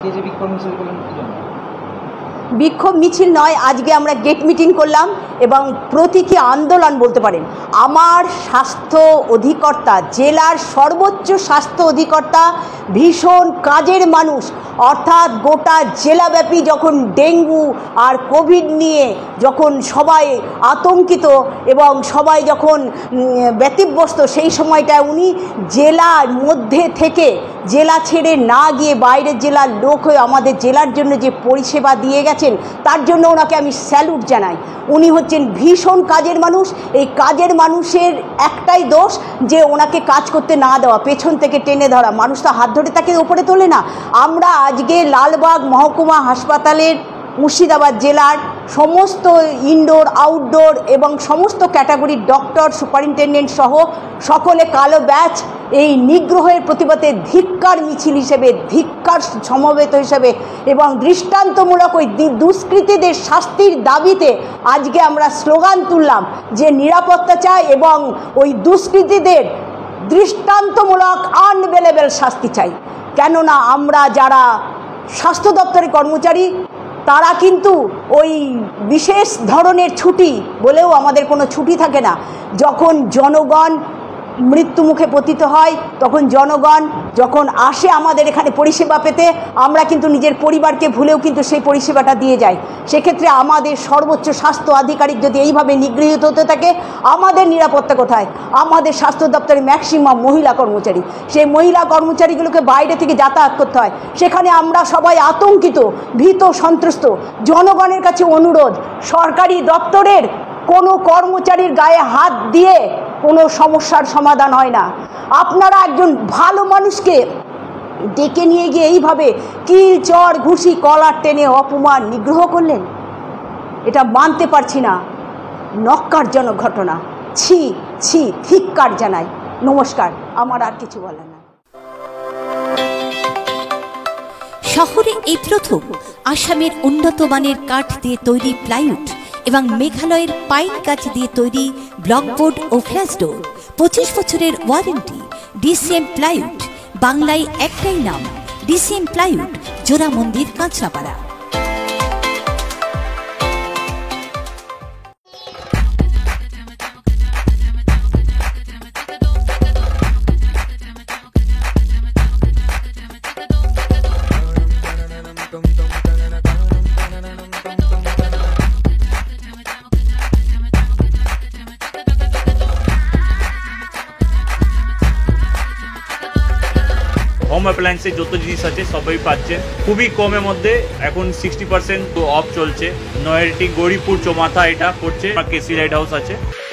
বিক্ষোভ মিছিল নয়, আজকে আমরা গেট মিটিং করলাম এবং প্রতীকী আন্দোলন বলতে পারেন। আমার স্বাস্থ্য অধিকর্তা, জেলার সর্বোচ্চ স্বাস্থ্য অধিকর্তা ভীষণ কাজের মানুষ, অর্থাৎ গোটা জেলাব্যাপী যখন ডেঙ্গু আর কোভিড নিয়ে যখন সবাই আতঙ্কিত এবং সবাই যখন ব্যতিব্যস্ত, সেই সময়টায় উনি জেলার মধ্যে থেকে জেলা ছেড়ে না গিয়ে বাইরের জেলার লোক হয়ে আমাদের জেলার জন্য যে পরিষেবা দিয়ে গেছেন, তার জন্য ওনাকে আমি স্যালুট জানাই। উনি হচ্ছেন ভীষণ কাজের মানুষ। এই কাজের মানুষের একটাই দোষ যে ওনাকে কাজ করতে না দেওয়া, পেছন থেকে টেনে ধরা। মানুষ তো হাত ধরে তাকে উপরে তোলে না। আমরা আজকে লালবাগ মহকুমা হাসপাতালের মুর্শিদাবাদ জেলার সমস্ত ইনডোর আউটডোর এবং সমস্ত ক্যাটাগরির ডক্টর, সুপারিনটেন্ডেন্ট সহ সকলে কালো ব্যাচ এই নিগ্রহের প্রতিবাদে ধিক্কার মিছিল হিসেবে, ধিক্কার সমবেত হিসেবে এবং দৃষ্টান্তমূলক ওই দুষ্কৃতীদের শাস্তির দাবিতে আজকে আমরা স্লোগান তুললাম যে নিরাপত্তা চাই এবং ওই দুষ্কৃতীদের দৃষ্টান্তমূলক আনবেলেবেল শাস্তি চাই। কেননা আমরা যারা স্বাস্থ্য দপ্তরের কর্মচারী, তারা কিন্তু ওই বিশেষ ধরনের ছুটি বলেও আমাদের কোনো ছুটি থাকে না। যখন জনগণ মৃত্যুমুখে পতিত হয়, তখন জনগণ যখন আসে আমাদের এখানে পরিষেবা পেতে, আমরা কিন্তু নিজের পরিবারকে ভুলেও কিন্তু সেই পরিষেবাটা দিয়ে যাই। সেক্ষেত্রে আমাদের সর্বোচ্চ স্বাস্থ্য আধিকারিক যদি এইভাবে নিগৃহীত হতে থাকে, আমাদের নিরাপত্তা কোথায়? আমাদের স্বাস্থ্য দপ্তরে ম্যাক্সিমাম মহিলা কর্মচারী, সেই মহিলা কর্মচারীগুলোকে বাইরে থেকে যাতায়াত করতে হয়। সেখানে আমরা সবাই আতঙ্কিত, ভীত, সন্ত্রস্ত। জনগণের কাছে অনুরোধ, সরকারি দপ্তরের কোনো কর্মচারীর গায়ে হাত দিয়ে কোনো সমস্যার সমাধান হয় না। আপনারা একজন ভালো মানুষকে ডেকে নিয়ে গিয়ে এইভাবে কিল, চড়, ঘুষি, কলার টেনে অপমান, নিগ্রহ করলেন, এটা মানতে পারছি না। নক্কারজনক ঘটনা। ছি ছি, ধিক্কার জানাই। নমস্কার, আমার আর কিছু বলার না। শহরে এই প্রথম আসামের উন্নত মানের কাঠ দিয়ে তৈরি প্লাইউড এবং মেঘালয়ের পাইন গাছ দিয়ে তৈরি ব্লকবোর্ড ও ফ্ল্যাশ ডোর, 25 বছরের ওয়ারেন্টি। ডিসিএম প্লাইউড, বাংলায় একটাই নাম, ডিসিএম প্লাইউড, জোড়া মন্দির, কাঁচরাপাড়া। হোম অ্যাপ্লায়েন্সে যত জিনিস আছে সবই পাচ্ছেন খুবই কমের মধ্যে। এখন 60% অফ চলছে। নয়ারটি গৌরীপুর চৌমাথা এটা পড়ছে, কেসি লাইট হাউস আছে।